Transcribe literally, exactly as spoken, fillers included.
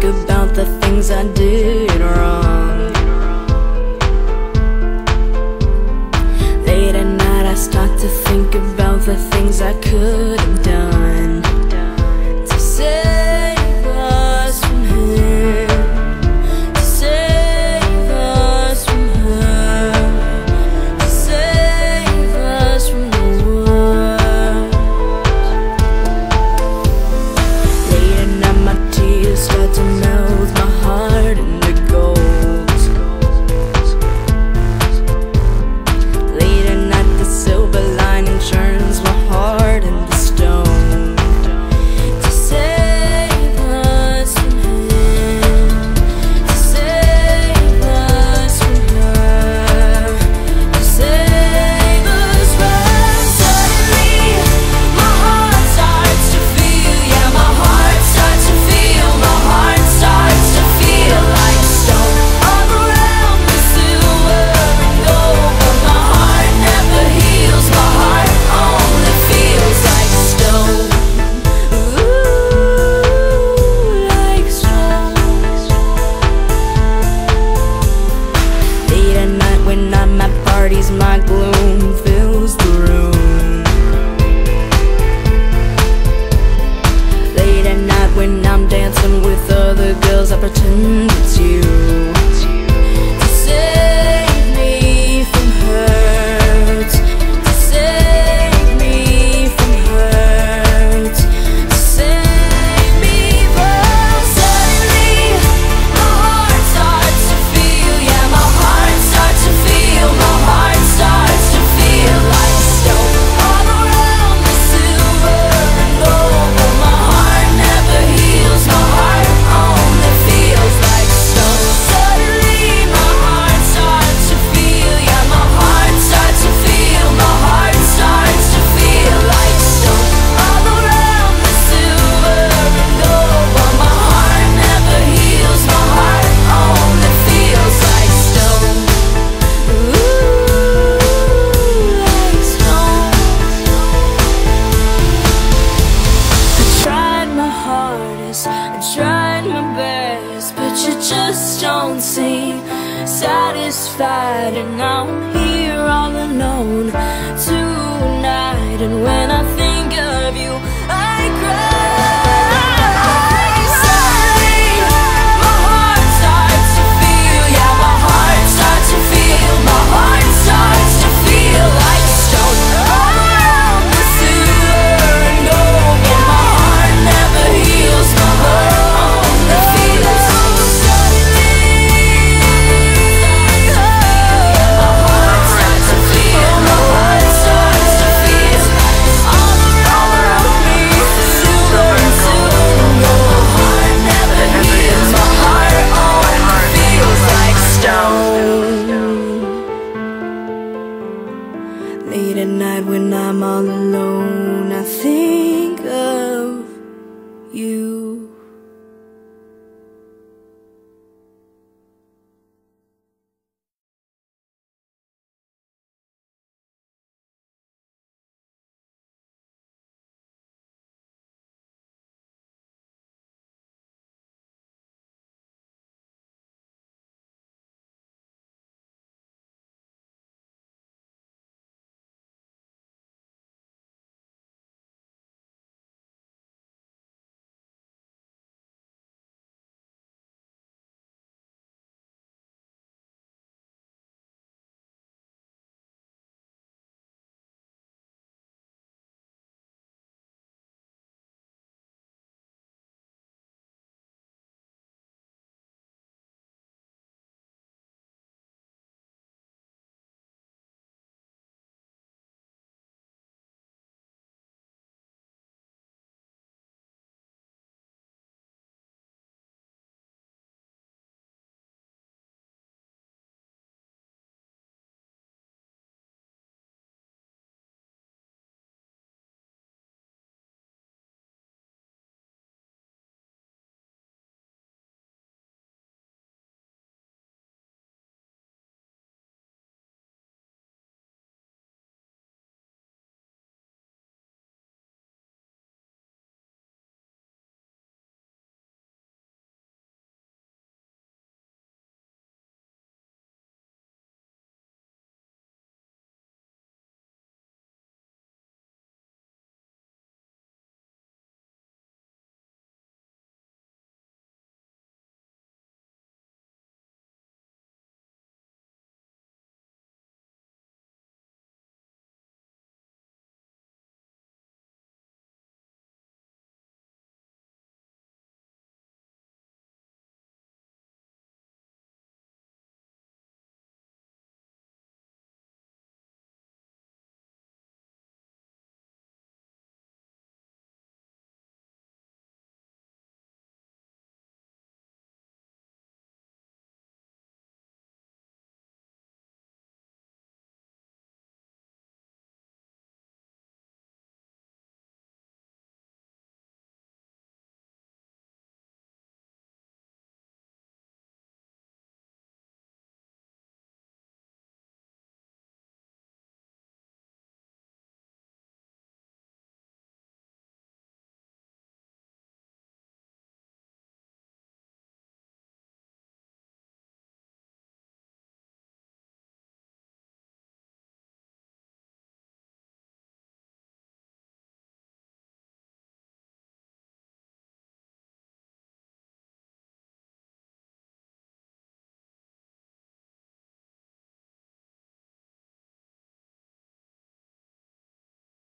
about the things I did wrong. Late at night I start to think about the things I could have done to save us from him, to save us from her, to save us from the world. Late at night my tears start to melt my heart into gold. Late at night the silver lining turns my heart into stone to save us from him, to save us from her, to save us from. Suddenly my heart starts to feel, yeah, my heart starts to feel, my heart starts to feel like stone. All around me silver and gold, but my heart never heals, my heart only feels like stone. Ooh, like stone. Late at night when I'm at parties, my gloom fills the room. Late at night when I'm dancing with other girls, I pretend it's you to save me from hurt, to save me from hurt, to save me from. Suddenly my heart starts to feel, yeah, my heart starts to feel, my heart starts to feel like stone. All around me silver and gold, but my heart never heals, my heart only feels like stone. Suddenly my heart starts to feel, yeah, my heart starts to feel, my heart starts to feel like stone. All around me silver and gold, but my heart never heals, my heart only feels like stone. Ooh, like stone. I tried my hardest, I tried my best, but you just don't seem satisfied. And now I'm here all alone tonight, and when I